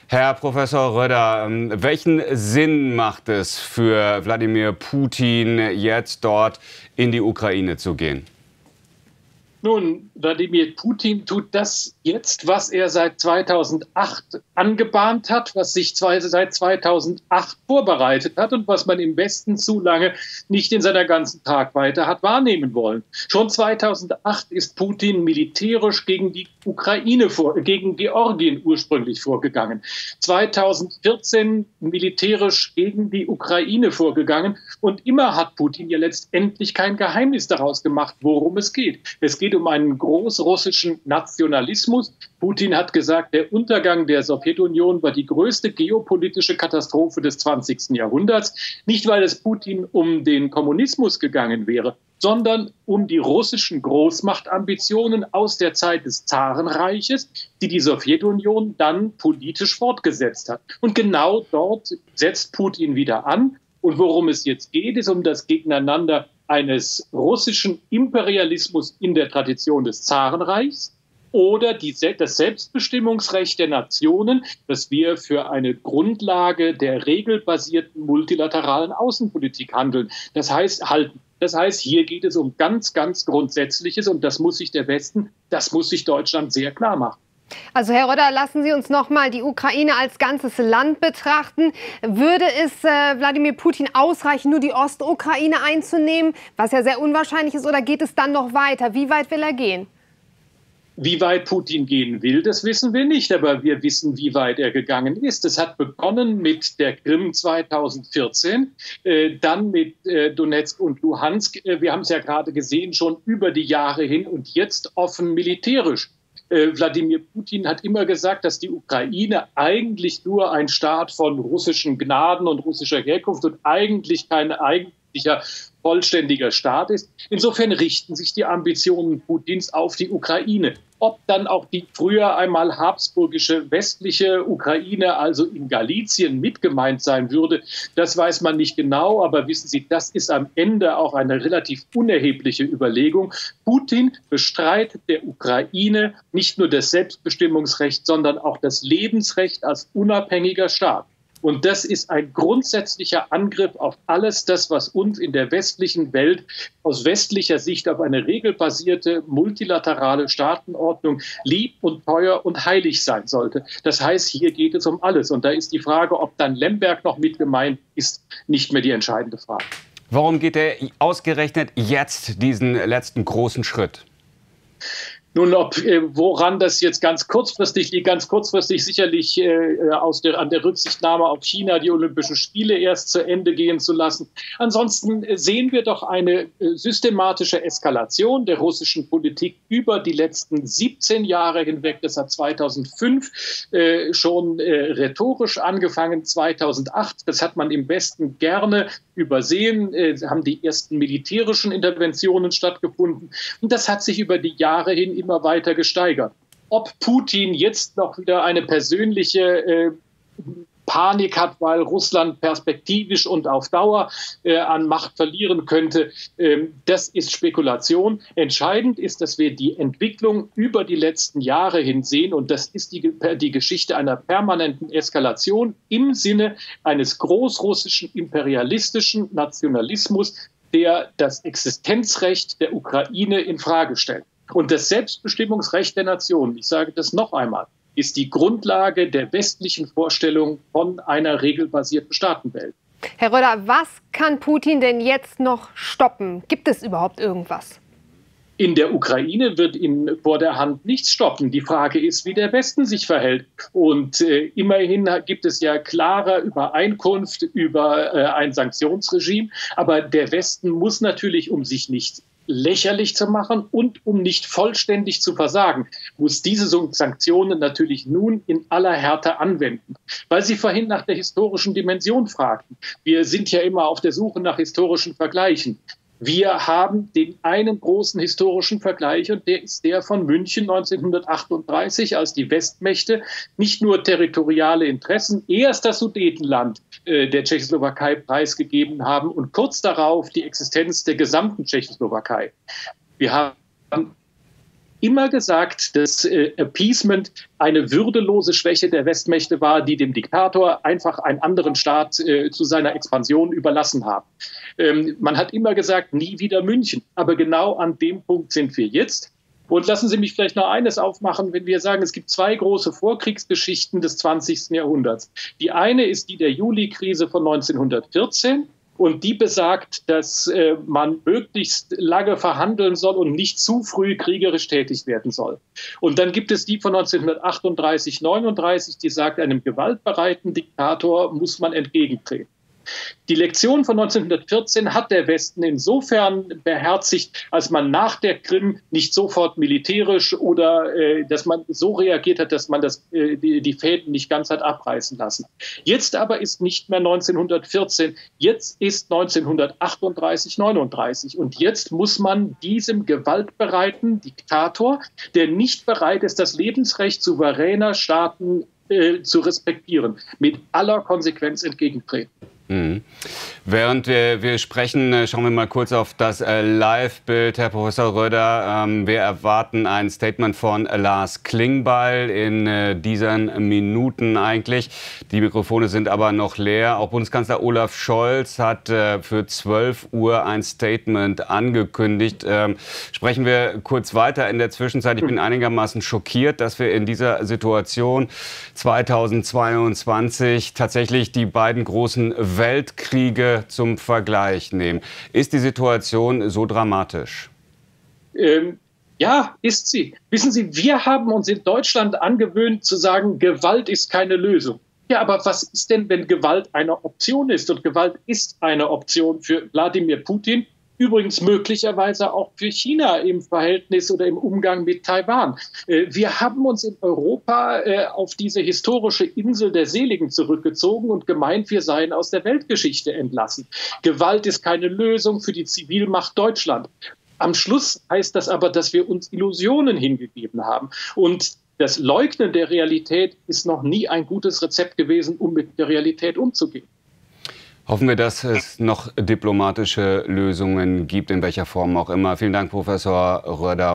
Herr Professor Röder, welchen Sinn macht es für Wladimir Putin, jetzt dort in die Ukraine zu gehen? Nun, Wladimir Putin tut das jetzt, was er seit 2008 angebahnt hat, was sich seit 2008 vorbereitet hat und was man im Westen zu lange nicht in seiner ganzen Tragweite hat wahrnehmen wollen. Schon 2008 ist Putin militärisch gegen die gegen Georgien ursprünglich vorgegangen. 2014 militärisch gegen die Ukraine vorgegangen. Und immer hat Putin ja letztendlich kein Geheimnis daraus gemacht, worum es geht. Es geht um einen großrussischen Nationalismus. Putin hat gesagt, der Untergang der Sowjetunion war die größte geopolitische Katastrophe des 20. Jahrhunderts. Nicht, weil es Putin um den Kommunismus gegangen wäre, sondern um die russischen Großmachtambitionen aus der Zeit des Zarenreiches, die Sowjetunion dann politisch fortgesetzt hat. Und genau dort setzt Putin wieder an. Und worum es jetzt geht, ist um das Gegeneinander eines russischen Imperialismus in der Tradition des Zarenreichs oder das Selbstbestimmungsrecht der Nationen, das wir für eine Grundlage der regelbasierten multilateralen Außenpolitik halten. Das heißt, hier geht es um ganz, ganz Grundsätzliches und das muss sich der Westen, das muss sich Deutschland sehr klar machen. Also Herr Röder, lassen Sie uns noch mal die Ukraine als ganzes Land betrachten. Würde es Wladimir Putin ausreichen, nur die Ostukraine einzunehmen, was ja sehr unwahrscheinlich ist, oder geht es dann noch weiter? Wie weit will er gehen? Wie weit Putin gehen will, das wissen wir nicht, aber wir wissen, wie weit er gegangen ist. Es hat begonnen mit der Krim 2014, dann mit Donetsk und Luhansk. Wir haben es ja gerade gesehen, schon über die Jahre hin und jetzt offen militärisch. Wladimir Putin hat immer gesagt, dass die Ukraine eigentlich nur ein Staat von russischen Gnaden und russischer Herkunft und eigentlich kein eigentlicher vollständiger Staat ist. Insofern richten sich die Ambitionen Putins auf die Ukraine. Ob dann auch die früher einmal habsburgische westliche Ukraine, also in Galizien, mitgemeint sein würde, das weiß man nicht genau. Aber wissen Sie, das ist am Ende auch eine relativ unerhebliche Überlegung. Putin bestreitet der Ukraine nicht nur das Selbstbestimmungsrecht, sondern auch das Lebensrecht als unabhängiger Staat. Und das ist ein grundsätzlicher Angriff auf alles das, was uns in der westlichen Welt aus westlicher Sicht auf eine regelbasierte, multilaterale Staatenordnung lieb und teuer und heilig sein sollte. Das heißt, hier geht es um alles. Und da ist die Frage, ob dann Lemberg noch mit gemeint ist, nicht mehr die entscheidende Frage. Warum geht er ausgerechnet jetzt diesen letzten großen Schritt? Nun, woran das jetzt ganz kurzfristig liegt, ganz kurzfristig sicherlich an der Rücksichtnahme auf China, die Olympischen Spiele erst zu Ende gehen zu lassen. Ansonsten sehen wir doch eine systematische Eskalation der russischen Politik über die letzten 17 Jahre hinweg. Das hat 2005 schon rhetorisch angefangen, 2008. Das hat man im Westen gerne übersehen, haben die ersten militärischen Interventionen stattgefunden. Und das hat sich über die Jahre hin immer weiter gesteigert. Ob Putin jetzt noch wieder eine persönliche Panik hat, weil Russland perspektivisch und auf Dauer an Macht verlieren könnte, das ist Spekulation. Entscheidend ist, dass wir die Entwicklung über die letzten Jahre hin sehen und das ist die Geschichte einer permanenten Eskalation im Sinne eines großrussischen imperialistischen Nationalismus, der das Existenzrecht der Ukraine in Frage stellt. Und das Selbstbestimmungsrecht der Nation, ich sage das noch einmal, ist die Grundlage der westlichen Vorstellung von einer regelbasierten Staatenwelt. Herr Röder, was kann Putin denn jetzt noch stoppen? Gibt es überhaupt irgendwas? In der Ukraine wird ihn vor der Hand nichts stoppen. Die Frage ist, wie der Westen sich verhält. Und immerhin gibt es ja klare Übereinkunft über ein Sanktionsregime. Aber der Westen muss natürlich, um sich nicht lächerlich zu machen und um nicht vollständig zu versagen, muss diese Sanktionen natürlich nun in aller Härte anwenden. Weil Sie vorhin nach der historischen Dimension fragten. Wir sind ja immer auf der Suche nach historischen Vergleichen. Wir haben den einen großen historischen Vergleich und der ist der von München 1938, als die Westmächte nicht nur territoriale Interessen, erst das Sudetenland der Tschechoslowakei preisgegeben haben und kurz darauf die Existenz der gesamten Tschechoslowakei. Wir haben immer gesagt, dass Appeasement eine würdelose Schwäche der Westmächte war, die dem Diktator einfach einen anderen Staat zu seiner Expansion überlassen haben. Man hat immer gesagt, nie wieder München. Aber genau an dem Punkt sind wir jetzt. Und lassen Sie mich vielleicht noch eines aufmachen, wenn wir sagen, es gibt zwei große Vorkriegsgeschichten des 20. Jahrhunderts. Die eine ist die der Juli-Krise von 1914. Und die besagt, dass man möglichst lange verhandeln soll und nicht zu früh kriegerisch tätig werden soll. Und dann gibt es die von 1938, 39, die sagt, einem gewaltbereiten Diktator muss man entgegentreten. Die Lektion von 1914 hat der Westen insofern beherzigt, als man nach der Krim nicht sofort militärisch oder dass man so reagiert hat, dass man die Fäden nicht ganz hat abreißen lassen. Jetzt aber ist nicht mehr 1914, jetzt ist 1938, 39. Und jetzt muss man diesem gewaltbereiten Diktator, der nicht bereit ist, das Lebensrecht souveräner Staaten zu respektieren, mit aller Konsequenz entgegentreten. Mhm. Während wir sprechen, schauen wir mal kurz auf das Live-Bild. Herr Professor Röder, wir erwarten ein Statement von Lars Klingbeil in diesen Minuten eigentlich. Die Mikrofone sind aber noch leer. Auch Bundeskanzler Olaf Scholz hat für 12 Uhr ein Statement angekündigt. Sprechen wir kurz weiter in der Zwischenzeit. Ich bin einigermaßen schockiert, dass wir in dieser Situation 2022 tatsächlich die beiden großen Weltkriege zum Vergleich nehmen. Ist die Situation so dramatisch? Ja, ist sie. Wissen Sie, wir haben uns in Deutschland angewöhnt zu sagen, Gewalt ist keine Lösung. Ja, aber was ist denn, wenn Gewalt eine Option ist? Und Gewalt ist eine Option für Wladimir Putin. Übrigens möglicherweise auch für China im Verhältnis oder im Umgang mit Taiwan. Wir haben uns in Europa auf diese historische Insel der Seligen zurückgezogen und gemeint, wir seien aus der Weltgeschichte entlassen. Gewalt ist keine Lösung für die Zivilmacht Deutschland. Am Schluss heißt das aber, dass wir uns Illusionen hingegeben haben. Und das Leugnen der Realität ist noch nie ein gutes Rezept gewesen, um mit der Realität umzugehen. Hoffen wir, dass es noch diplomatische Lösungen gibt, in welcher Form auch immer. Vielen Dank, Professor Röder.